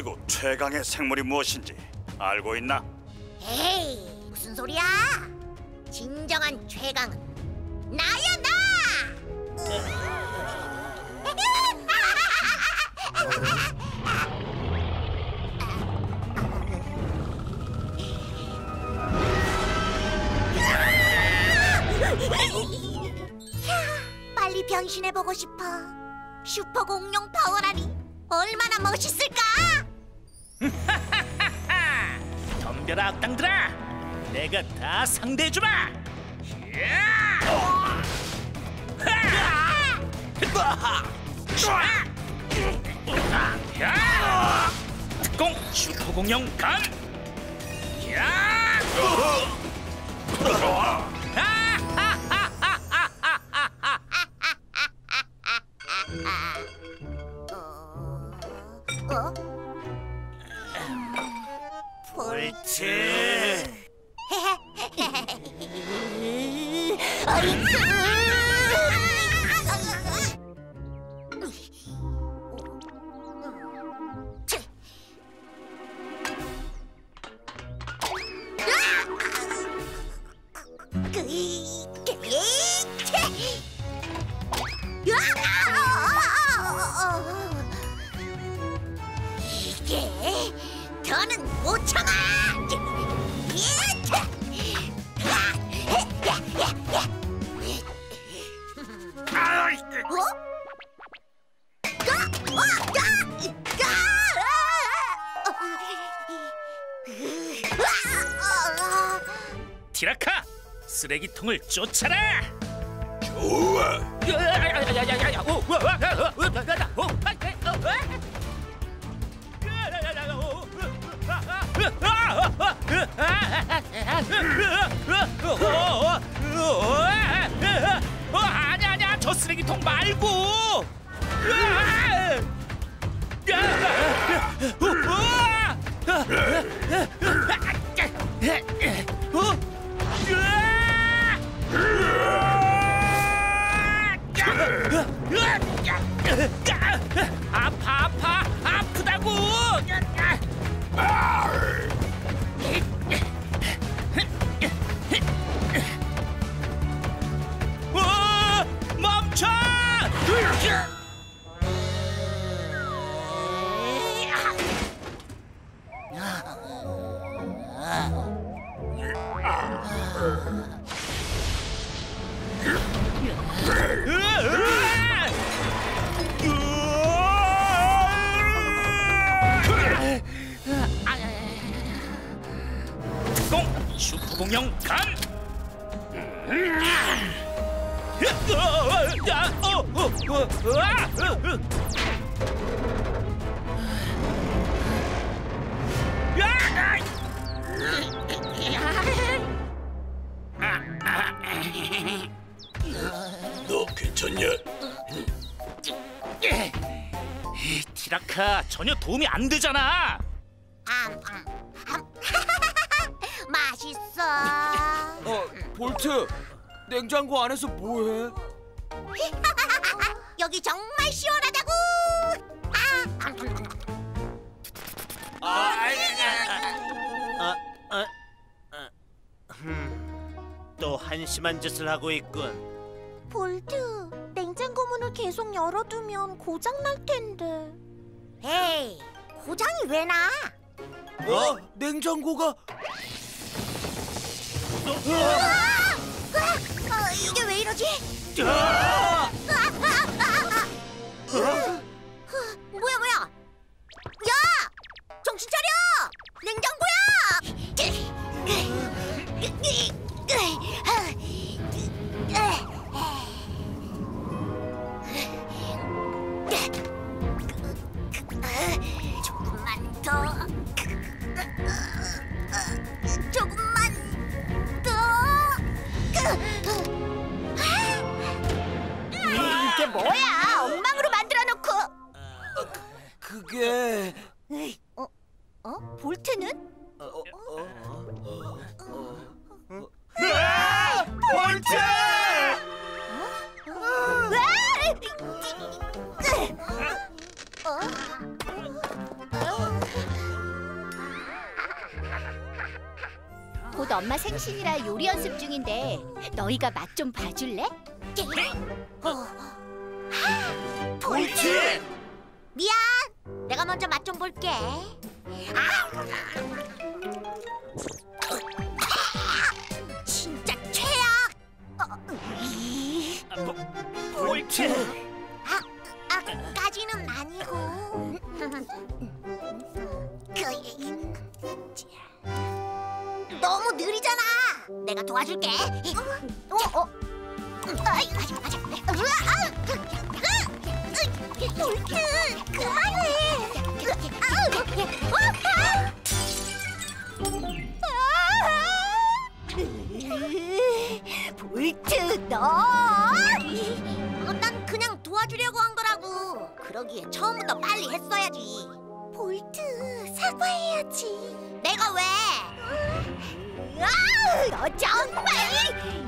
지구 최강의 생물이 무엇인지 알고 있나? 에이, 무슨 소리야? 진정한 최강은 나야, 나! 빨리 변신해보고 싶어. 슈퍼 공룡 파워라니 얼마나 멋있을까? 덤벼라 악당들아, 내가 다 상대해주마. 특공 슈퍼공룡 간. 볼트. 이게 더는 못 참아. 티라카, 쓰레기통을 쫓아라. 좋아. 아니야, 저 쓰레기통 말고. 아프다고. 멈춰! 특공 슈퍼공룡 간. 너 괜찮냐? 티라카, 전혀 도움이 안 되잖아. 맛있어. 볼트, 냉장고 안에서 뭐해? 여기 정말 시원하다고. 또 한심한 짓을 하고 있군. 볼트, 냉장고 문을 계속 열어두면 고장 날 텐데. 에이, 고장이 왜 나? 냉장고가 이게 왜 이러지? 뭐야? 야! 정신 차려! 냉장고야! 조금만 더. 이게 뭐야? 엉망으로 만들어 놓고. 그게 볼트는? 볼트! 곧 엄마 생신이라 요리 연습 중인데 너희가 맛 좀 봐줄래? 볼트! 미안, 내가 먼저 맛 좀 볼게. 진짜 최악. 볼트. 까지는 아니고. 너무 느리잖아. 내가 도와줄게. 볼트, 그만해. 볼트, 난 그냥 도와주려고 한 거라고. 그러기에 처음부터 빨리 했어야지. 볼트, 사과해야지. 내가 왜? 너 정말!